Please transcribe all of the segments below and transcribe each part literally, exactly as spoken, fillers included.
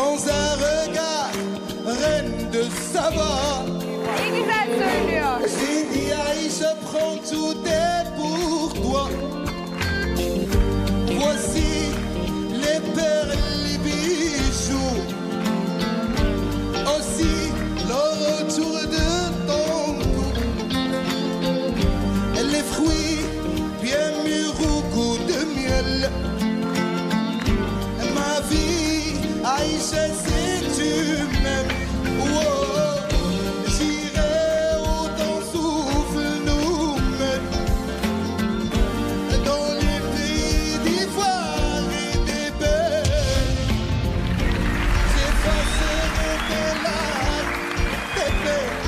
dans un regard, reine de Saba. Ne güzel söylüyor. J'ai dit Aïcha, prends tout est pour toi. Voici les perles, les bijoux, aussi l'or autour de ton cou. Les fruits bien mûrs au goût de miel. Ma vie, Aïcha, si tu m'aimes, oh, j'irai où ton souffle nous mène. Dans les pays d'ivoire et d'ébène, j'effacerai tes larmes, tes peines.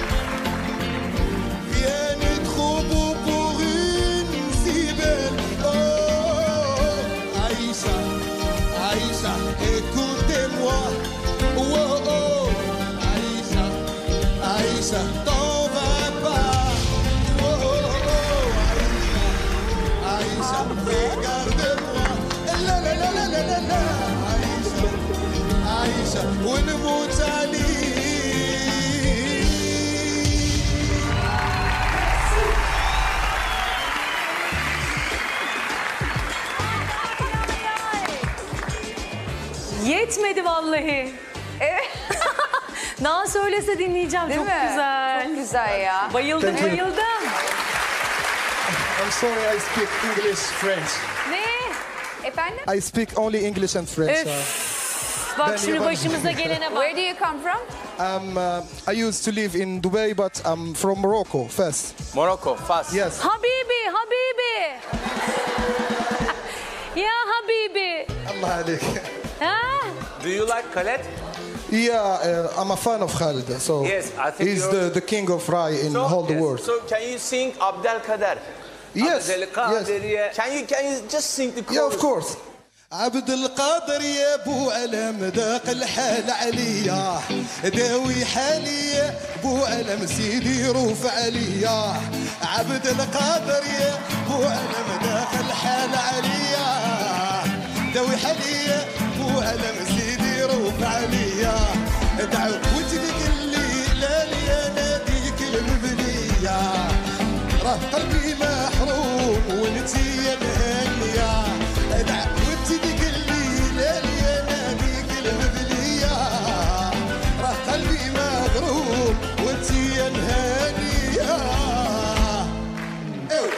Rien n'est trop beau pour une si belle. Oh, Aïcha, Aïcha, écoutez-moi. Oh, oh, oh, Aïcha, Aïcha, t'en vas pas. Oh, oh, oh, Aïcha, Aïcha, regarde-moi. La la la la la la la. Aïcha, Aïcha, ونموت Yetmedi vallahi. Evet. Daha söylese dinleyeceğim. Değil Çok mi? güzel. Çok güzel ya. Bayıldım Thank you. bayıldım. I'm sorry, I speak English, French. Ne? Efendim? I speak only English and French. Öf. uh, Bak Ben şimdi yabancı. başımıza gelene bak. Where do you come from? Um, uh, I used to live in Dubai, but I'm from Morocco first. Morocco, Fas. Yes. Habibi, Habibi. Ya Habibi. Allah عليك. Ha? Do you like Khaled? Yeah, uh, I'm a fan of Khalid. So Yes, I think he's you're- the, the king of Rai in So, whole the yes. world. So can you sing Abdelkader? Yes, Abdelkaderiye. Can you can you just sing the chorus? Yeah, of course. عبد القادر يا ابو علم ذاق الحال عليا داوي حالي ابو علم سيدي روف عليا عبد القادر يا ابو علم ذاق الحال عليا داوي حالي ابو علم سيدي روف عليا دعوت لك الليله يا ناديك المبنيه راه قلبي محروم وانتي الهنيه دعوت لك الليله يا ناديك المبنيه راه قلبي مغروم وانتي الهنيه. أوي.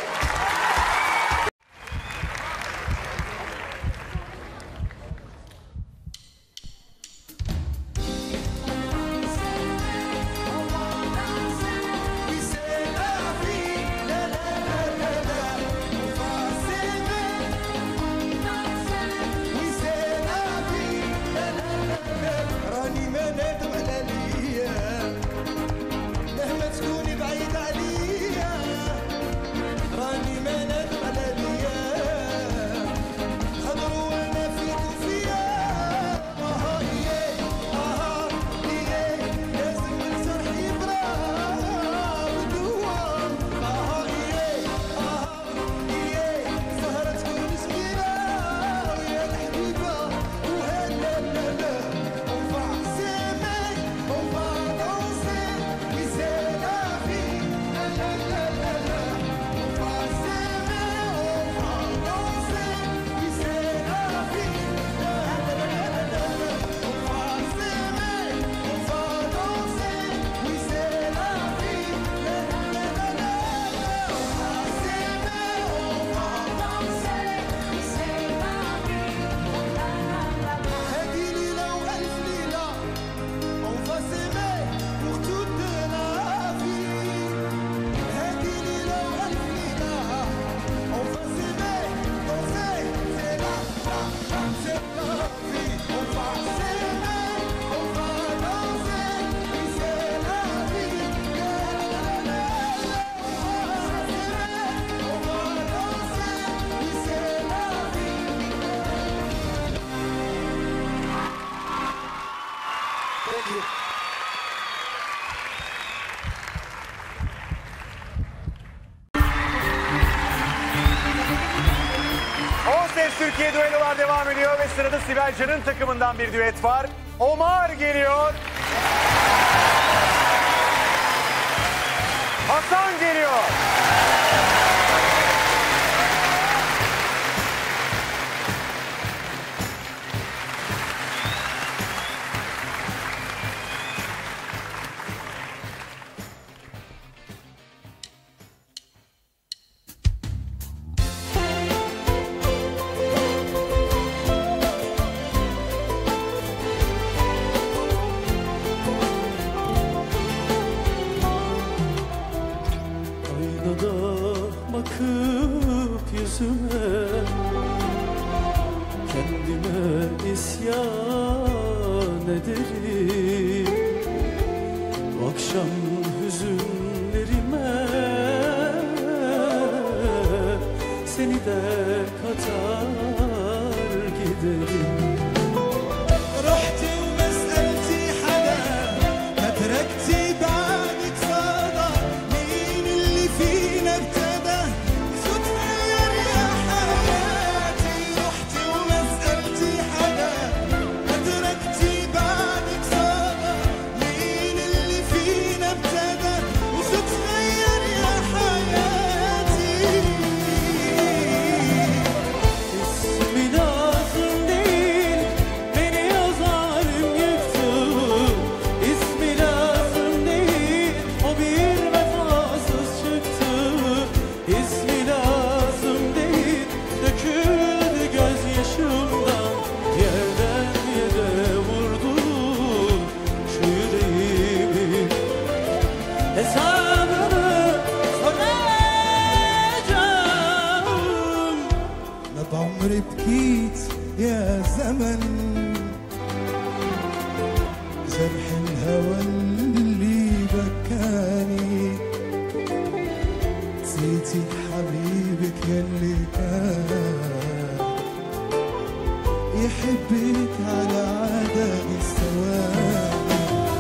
راني ما نادم على الايام مهما تكوني بعيد عليا راني ما نادم على الايام خضروا وانا فيك وفيا اها ايه اها ايه لازم نصرح يبرا بدوام اها ايه اها ايه سهرة تكون مسكينة ويا الحبيبة وهلا لا لا On va s'aimer, on va danser, oui c'est la vie, la la la la la. On va s'aimer, on va danser, oui c'est la vie, la la la la la la. On va s'aimer, on va danser, oui c'est la vie, la la la la la. On va s'aimer, on va danser, oui c'est la vie, la la la la. هذه ليلة وألف ليلة On va s'aimer pour toute la vie. هذه ليلة وألف ليلة On va s'aimer, danser, c'est la, la, la, c'est la vie. On va s'aimer, on va danser, oui c'est la vie. La, la, la, la, la. On va s'aimer, on va danser, oui c'est la vie. Thank you. O Ses Türkiye düellolar devam ediyor ve sırada Sibel Can'ın takımından bir düet var. Omar geliyor. Hasan geliyor. Aynada bakıp yüzüme kendime isyan ederim. Bu akşam hüzünlerime seni de katar giderim. رحت وما سألتي حدا ما تركتي بعدك صدى مين اللي فينا ابتدى تتغير يا حياتي. رحت وما سألتي حدا ما تركتي بعدك صدى مين اللي فينا ابتدى وتتغير يا حياتي. اسمي لازم değil beni yazarım yıktı. İsmi lazım değil o bir vefasız çıktı. İsmi lazım değil döküldü gözyaşımdan. Yerden yere vurdu şu yüreğimi. Hesabını soracağım. لا بعمري بكيت يا زمن جرح الهوى اللي بكاني. نسيتي حبيبك يلي كان يحبك على عدد الثواني.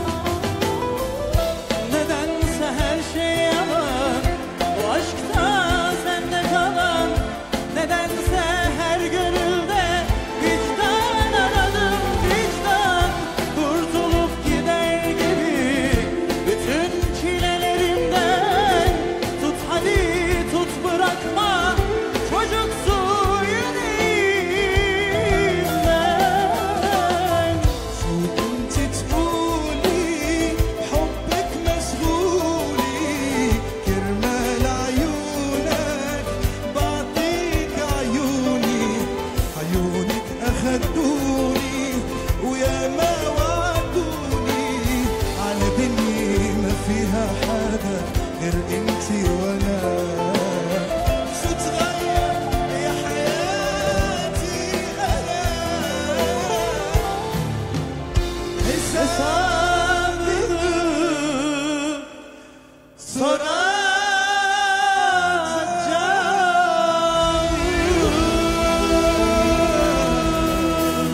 Nedense her şey yalan, o aşkta sende kalan. Nedense her gönülde vicdan aradım, vicdan. Kurtulup gider gibi bütün çilelerimden. Tut hadi tut bırakma çocuksu yüreğimden. شو كنت تقولي بحبك مشغولي كرمال عيونك بعطيك عيوني. عيونك أخدوني ويا ما وعدوني على دنيا ما فيها حدا غير انتي وانا. شو تغير يا حياتي انا hesabını soracağım.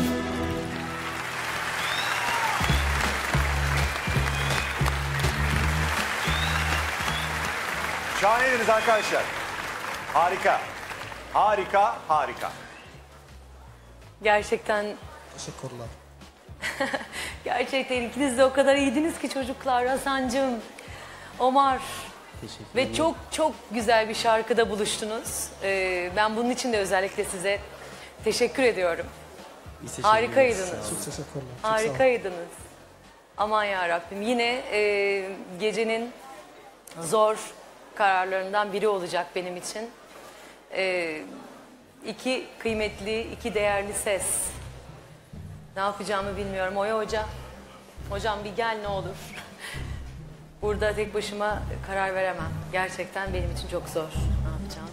Şahaneydiniz arkadaşlar. Harika. Harika, harika. Gerçekten Teşekkürler. gerçekten ikiniz de o kadar iyiydiniz ki çocuklar. Hasancığım, Omar. Ve çok çok güzel bir şarkıda buluştunuz. Ee, ben bunun için de özellikle size teşekkür ediyorum. Harikaydınız. Çok teşekkürler. Harikaydınız. Aman ya Rabbim. Yine e, gecenin zor kararlarından biri olacak benim için. E, iki kıymetli, iki değerli ses. Ne yapacağımı bilmiyorum. Oya Hoca. Hocam bir gel ne olur. Burada tek başıma karar veremem. Gerçekten benim için çok zor. Ne yapacağım?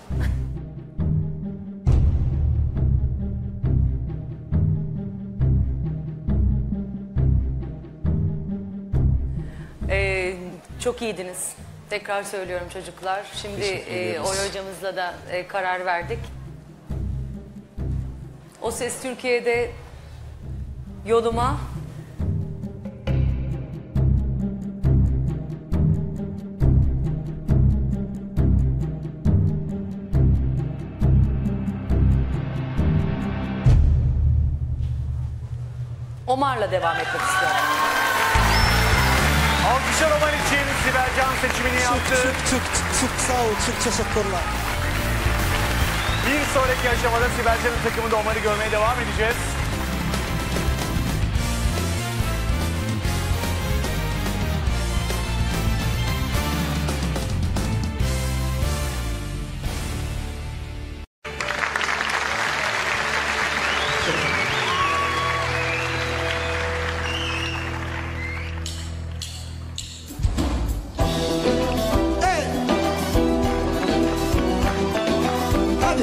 Ee, çok iyiydiniz. Tekrar söylüyorum çocuklar. Şimdi e, Oya hocamızla da e, karar verdik. O Ses Türkiye'de yoluma Omar'la devam etmek istiyorum. Alkışlar Omar için Sibel Can seçimini Çok yaptı. çok çok çok sağ ol. Çok teşekkürler. Bir sonraki aşamada Sibel Can'ın takımında Omar'ı görmeye devam edeceğiz. Hey. Hadi.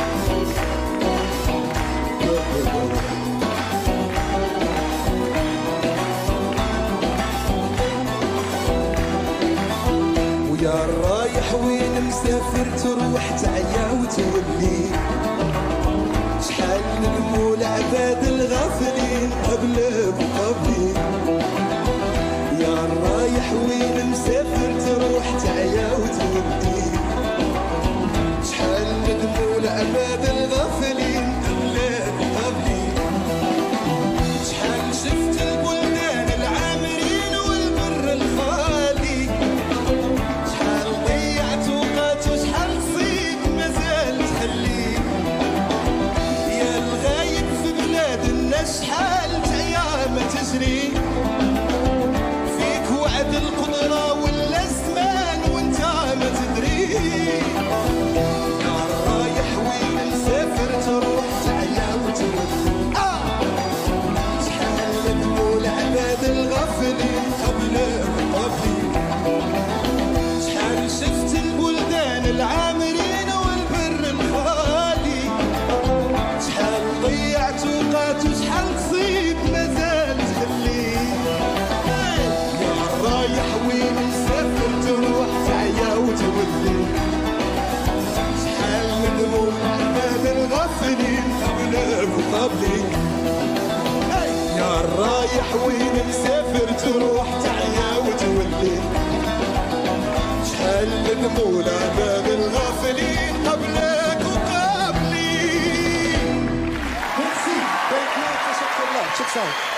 ويا رايح وين مسافر تروح تعيا وتولي شحال نلمو العباد الغافلين قبلك وقبلي يا رايح وين مسافر تروح تعيا وتولي شحال ندمو العباد الغافلين قبلك وقبلي شحال شفت البلدان العامرين والبر الخالي شحال ضيعت وقت وشحال نصيب مازال تخلي يا الغايب في بلاد الناس شحال ايام تجري فيك وعد القدرة ولا الزمان وانت ما تدري يا رايح وين مسافر تروح تعيا وتولي آه شحال ندمو العباد الغافلين قبلك وقبلي شحال شفت البلدان العامرين والبر الخالي شحال ضيعت وقت وشحال تصيب مازال تخلي يا رايح وين مسافر تروح تعيا وتولي شحال ندمو العباد الغافلين قبلك وقبلي يا رايح وين مسافر تروح تعيا وتولي شحال ندمو العباد الغافلين قبلك وقبلي. Merci. Thank you. تشكر الله. شكرا.